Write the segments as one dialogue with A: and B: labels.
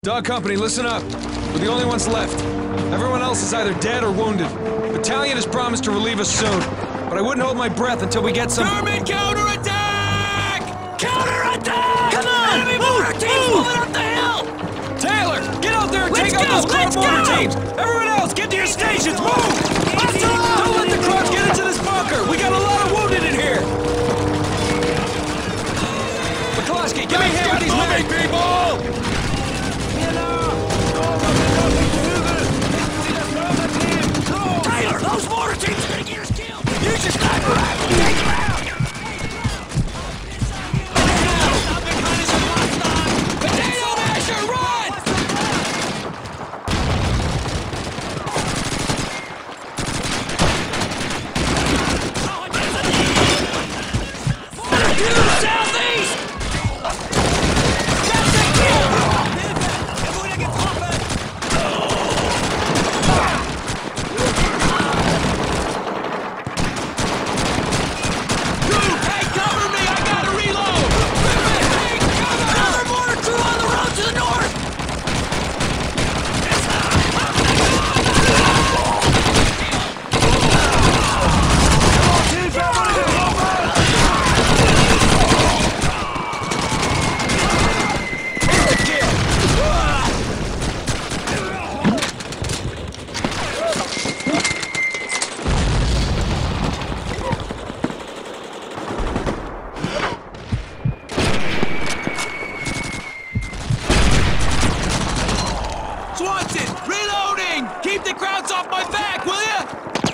A: Dog Company, listen up. We're the only ones left. Everyone else is either dead or wounded. Battalion has promised to relieve us soon, but I wouldn't hold my breath until we get some—
B: German counterattack! Counterattack! Come on! Enemy mortar teams moving up the hill!
A: Taylor, get out there and take out those Krauts mortar teams! Everyone else, get to your stations, move! Don't let the Krauts get into this bunker! We got a lot of wounded in here! McCloskey, give me a hand with these men! People!
B: Taylor, those mortar teams are gonna get us killed! Use your sniper rifle! Take them out! Potato masher, run! Southeast! That's the kill! Hey, cover me! I gotta reload! Hey, cover! Another mortar crew on the road to the north! Swanson, reloading! Keep the Krauts off my back, will ya?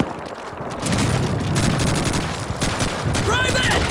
B: Private!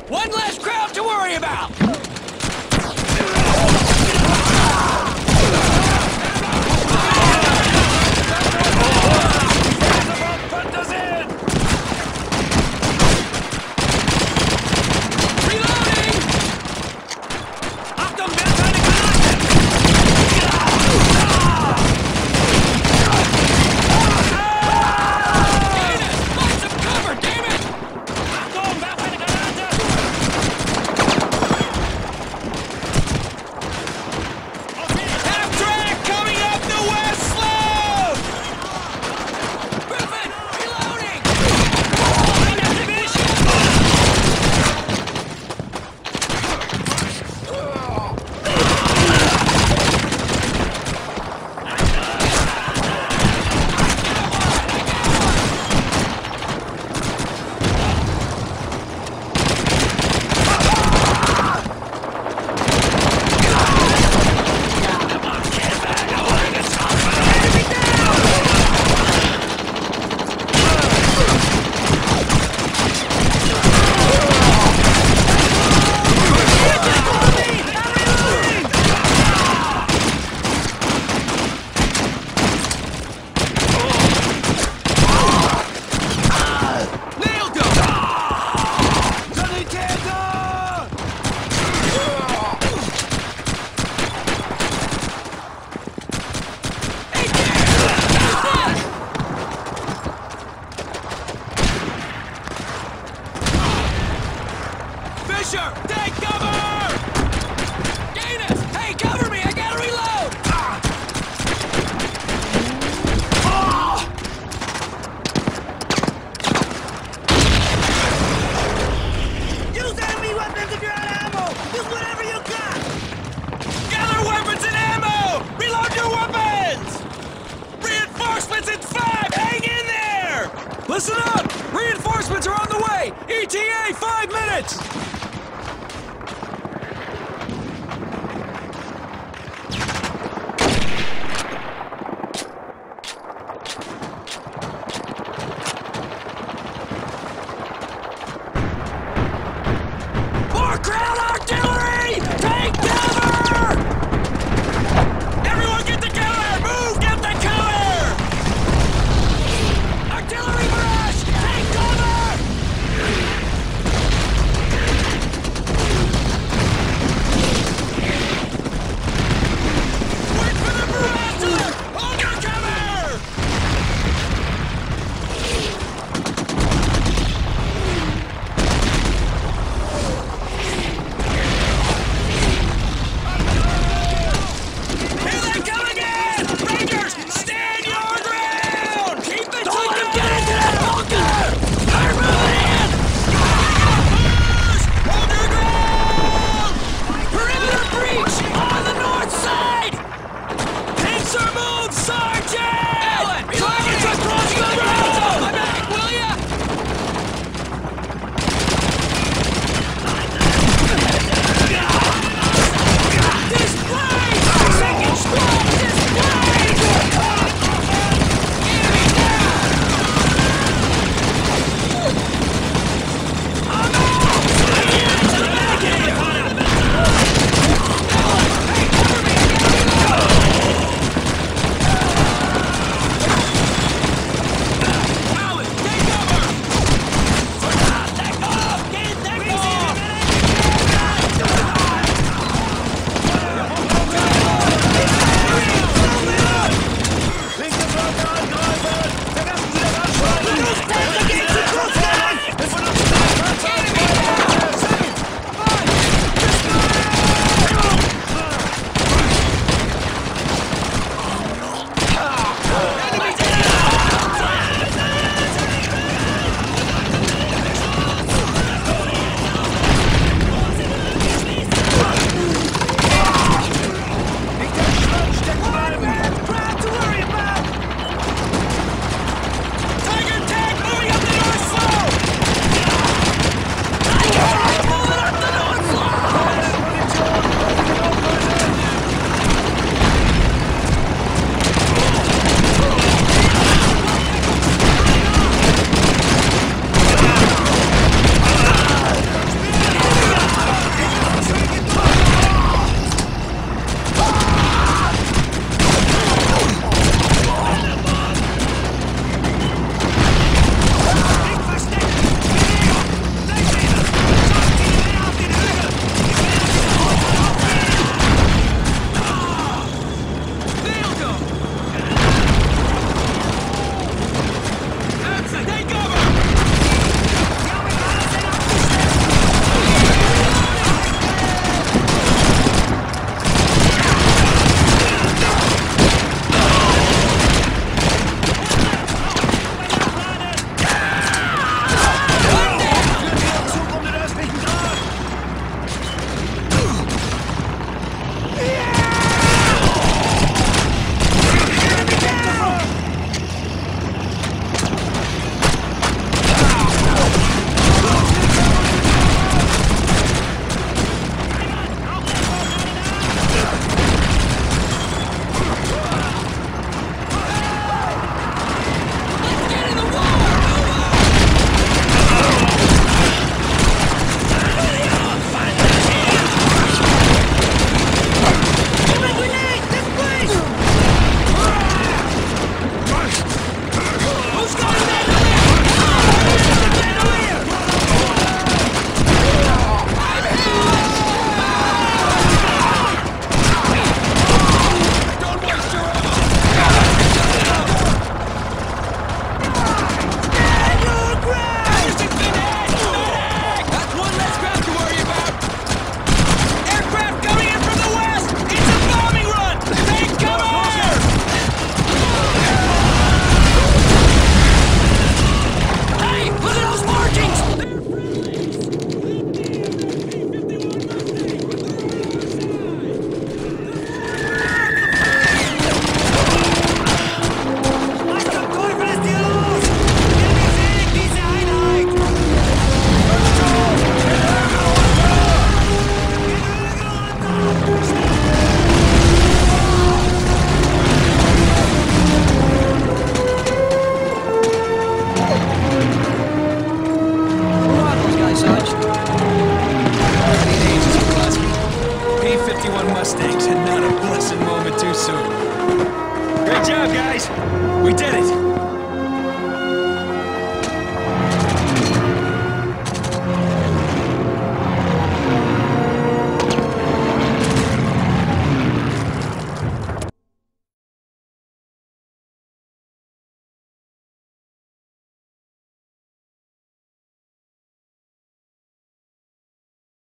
B: One less crowd to worry about!
A: Fisher! Take cover!
B: Gaines! Hey, cover me! I gotta reload!
C: Use enemy weapons if you're out of ammo! Use whatever you got!
A: Gather weapons and ammo! Reload your weapons! Reinforcements in 5! Hang in there! Listen up! Reinforcements are on the way! ETA 5 minutes!
B: More crowd